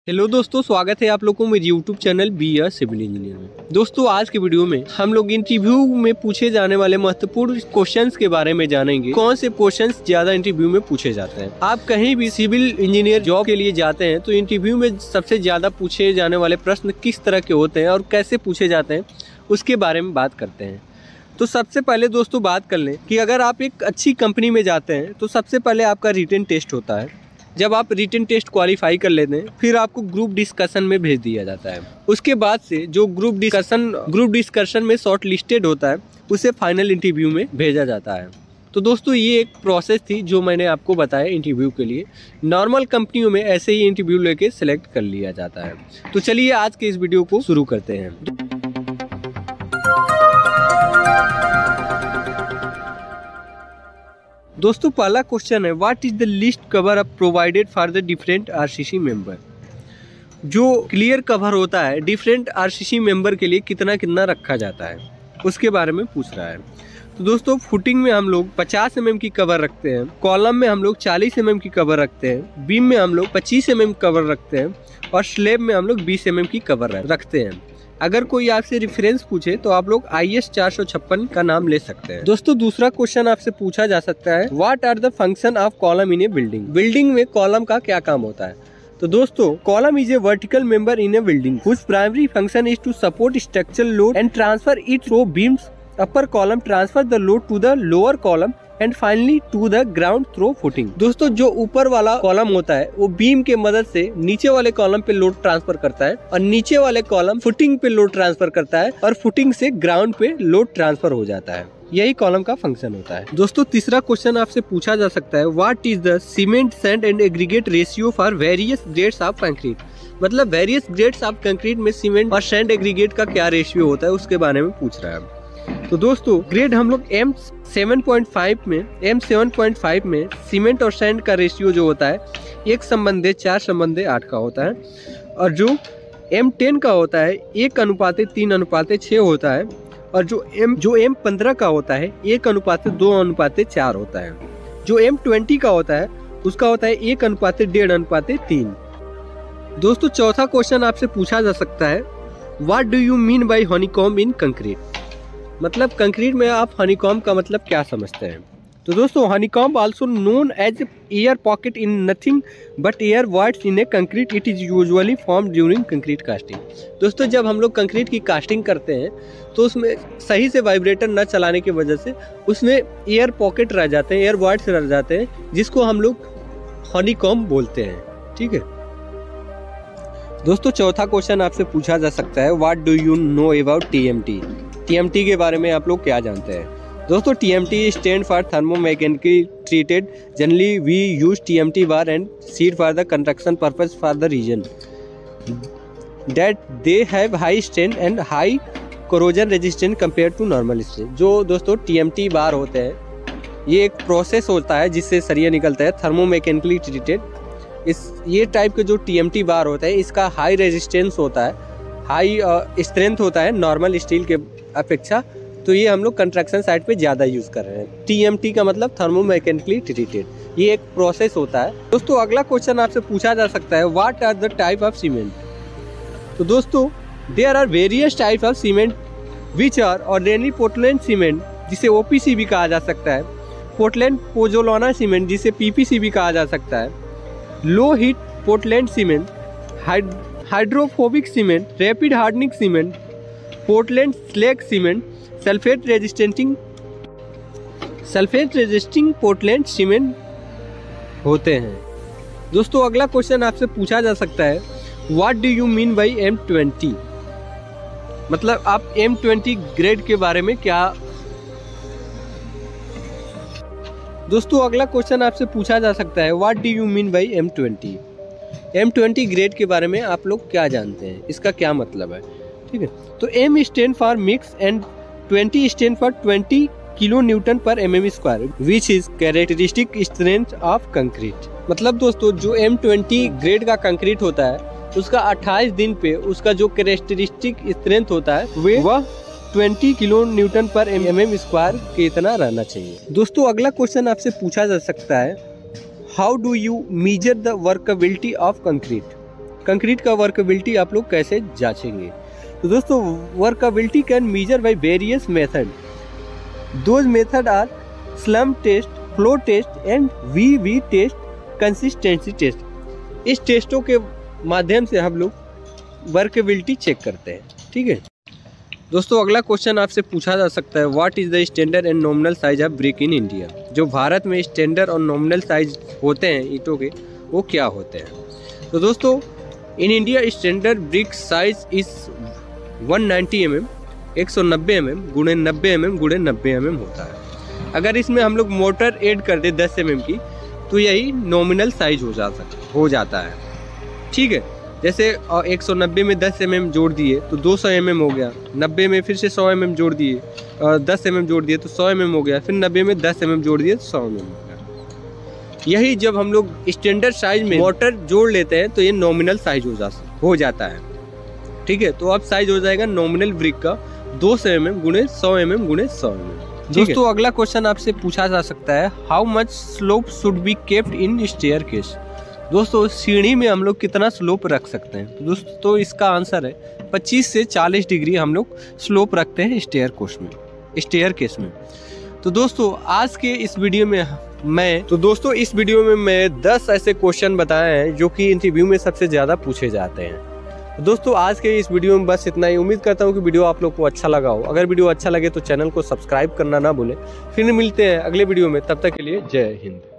Hello दोस्तों, स्वागत है आप लोगों को मेरे YouTube channel be a civil engineer में। दोस्तों आज के वीडियो में हम लोग इंटरव्यू में पूछे जाने वाले महत्वपूर्ण क्वेश्चंस के बारे में जानेंगे। कौन से क्वेश्चंस ज्यादा इंटरव्यू में पूछे जाते हैं। आप कहीं भी सिविल इंजीनियर जॉब के लिए जाते हैं तो इंटरव्यू में सबसे ज्यादा पूछे जाने वाले प्रश्न किस तरह के होते हैं और कैसे पूछे जाते हैं उसके बारे में बात करते हैं। तो सबसे पहले दोस्तों बात कर लें कि अगर आप एक अच्छी कंपनी में जाते हैं तो सबसे पहले आपका रिटन टेस्ट होता है। जब आप रिटन टेस्ट क्वालिफाई कर लेते हैं फिर आपको ग्रुप डिस्कशन में भेज दिया जाता है। उसके बाद से जो ग्रुप डिस्कशन में शॉर्ट लिस्टेड होता है उसे फाइनल इंटरव्यू में भेजा जाता है। तो दोस्तों ये एक प्रोसेस थी जो मैंने आपको बताया इंटरव्यू के लिए। नॉर्मल कंपनियों में ऐसे ही इंटरव्यू लेके सिलेक्ट कर लिया जाता है। तो चलिए आज के इस वीडियो को शुरू करते हैं। दोस्तों पहला क्वेश्चन है, what is the list cover up provided for the different RCC member. जो क्लियर कवर होता है डिफरेंट आरसीसी मेंबर के लिए कितना कितना रखा जाता है उसके बारे में पूछ रहा है। तो दोस्तों फुटिंग में हम लोग 50 mm की कवर रखते हैं, कॉलम में हम लोग 40 mm की कवर रखते हैं, बीम में हम लोग 25 mm कवर रखते हैं और स्लैब में हम लोग 20 mm की कवर रखते हैं। अगर कोई आपसे रेफरेंस पूछे तो आप लोग IS 456 का नाम ले सकते हैं। दोस्तों दूसरा क्वेश्चन आपसे पूछा जा सकता है, what are the function of column in a building. Building में कॉलम का क्या काम होता है। तो दोस्तों column is a vertical member in a building whose primary function is to support structural load and transfer it through beams. Upper column transfer the load to the lower column and finally to the ground through footing. दोस्तों जो ऊपर वाला column होता है वो beam के मदद से नीचे वाले कॉलम पे लोड ट्रांसफर करता है और नीचे वाले कॉलम फुटिंग पे लोड ट्रांसफर करता है और फुटिंग से ग्राउंड पे लोड ट्रांसफर हो जाता है। यही कॉलम का फंक्शन होता है। दोस्तों तीसरा क्वेश्चन आपसे पूछा जा सकता है, what is the cement sand and aggregate ratio for various grades of concrete. मतलब वेरियस ग्रेड्स ऑफ कंक्रीट में सीमेंट और सैंड एग्रीगेट का क्या रेशियो होता है उसके बारे में पूछ रहा है। तो दोस्तों ग्रेड हम लोग M7.5 में सीमेंट और सैंड का रेशियो जो होता है 1:4:8 का होता है और जो M10 का होता है 1:3:6 होता है और जो M15 का होता है 1:2:4 होता है। जो M20 का होता है उसका होता है 1:1.5:3। दोस्तों चौथा क्वेश्चन आपसे पूछा जा सकता है, what do you mean by honeycomb in concrete. मतलब कंक्रीट में आप हनीकॉम्ब का मतलब क्या समझते हैं। तो दोस्तों honeycomb also known as air pocket in nothing but air voids in a concrete. It is usually form during concrete casting. दोस्तों जब हम लोग कंक्रीट की कास्टिंग करते हैं तो उसमें सही से वाइब्रेटर न चलाने की वजह से उसमें एयर पॉकेट रह जाते हैं, एयर वॉइड्स रह जाते हैं, जिसको हम लोग हनीकॉम्ब बोलते हैं। ठीक है दोस्तों चौथा क्वेश्चन आपसे पूछा जा सकता है, what do you know about TMT। TMT के बारे में आप लोग क्या जानते हैं। दोस्तों TMT stand for thermomechanically treated. Generally we use TMT bar and sheet for the construction purpose for the reason that they have high strength and high corrosion resistance compare to normal steel. जो दोस्तों TMT बार होते हैं ये एक process होता है जिससे सरिया निकलता है, थर्मोमैकेनिकली ट्रीटेड। ये टाइप के जो TMT बार होता है इसका हाई रेजिस्टेंस होता है, हाई स्ट्रेंथ होता है नॉर्मल स्टील के अपेक्षा। तो ये हम लोग कंस्ट्रक्शन साइट पे ज़्यादा यूज़ कर रहे हैं। TMT का मतलब थर्मोमैकेनिकली ट्रीटेड, ये एक प्रोसेस होता है। दोस्तों अगला क्वेश्चन आपसे पूछा जा सकता है, what are the type of cement. तो दोस्तों there are various type of cement which are ordinary Portland cement जिसे OPC भी कहा जा सकता है, पोर्टलैंड पोजोलाना सीमेंट जिसे PPC भी कहा जा सकता है, low heat Portland cement, hydrophobic cement, rapid hardening cement, Portland slag cement, sulphate resisting Portland cement होते हैं। दोस्तों अगला क्वेश्चन आपसे पूछा जा सकता है, what do you mean by M20। मतलब आप M20 ग्रेड के बारे में क्या। दोस्तों अगला क्वेश्चन आपसे पूछा जा सकता है, what do you mean by M20। M20 grade के बारे में आप लोग क्या जानते हैं, इसका क्या मतलब है। ठीक है तो M stand for mix and 20 stand for 20 kilo newton पर mm² which is characteristic strength of concrete. मतलब दोस्तों जो M20 ग्रेड का कंक्रीट होता है उसका 28 दिन पे उसका जो कैरेक्टरिस्टिक स्ट्रेंथ होता है वह 20 किलो न्यूटन पर mm² के इतना रहना चाहिए। दोस्तों अगला क्वेश्चन आपसे पूछा जा सकता है, how do you measure the workability of concrete. Concrete का वर्कबिलिटी आप लोग कैसे जांचेंगे। तो दोस्तों workability can measure by various method. Those method are slump test, flow test and V test, consistency test. इस टेस्टों के माध्यम से हम लोग वर्कबिलिटी चेक करते हैं। ठीक है दोस्तों, अगला क्वेश्चन आपसे पूछा जा सकता है, what is the standard and nominal size of brick in India. जो भारत में स्टैंडर्ड और नॉमिनल साइज होते हैं ईंटों के, वो क्या होते हैं। तो दोस्तों in India standard brick size is 190 mm 190 mm गुणे 90 mm गुणे 90 mm होता है। अगर इसमें हम लोग मोटर ऐड कर दे 10 mm की, तो यही नॉमिनल साइज हो जाता है। ठीक है, जैसे 190 में 10 mm जोड़ दिए तो 200 mm हो गया, 90 में फिर से 100 mm जोड़ दिए, 10 mm जोड़ दिए तो 100 mm हो गया, फिर 90 में 10 mm जोड़ दिए तो 100 mm हो गया। यही जब हम लोग स्टैंडर्ड साइज में मोटर जोड़ लेते हैं तो ये नॉमिनल साइज हो जाता है। ठीक है, तो अब साइज हो जाएगा नॉमिनल ब्रिक का 200 mm गुणे 100 mm गुणे 100 mm। दोस्तों अगला क्वेश्चन आपसे पूछा जा सकता है, how much slope should be kept in staircase. दोस्तों सीढ़ी में हम लोग कितना स्लोप रख सकते हैं। तो दोस्तों इसका आंसर है 25 से 40 डिग्री हम लोग स्लोप रखते हैं स्टेयरकेस में। तो दोस्तों आज के इस वीडियो में मैं 10 ऐसे क्वेश्चन बताए हैं जो कि इंटरव्यू में सबसे ज़्यादा पूछे जाते हैं। दोस्तों आज के इस वीडियो में बस इतना ही। उम्मीद करता हूँ कि वीडियो आप लोग को अच्छा लगा हो। अगर वीडियो अच्छा लगे तो चैनल को सब्सक्राइब करना ना भूलें। फिर मिलते हैं अगले वीडियो में, तब तक के लिए जय हिंद।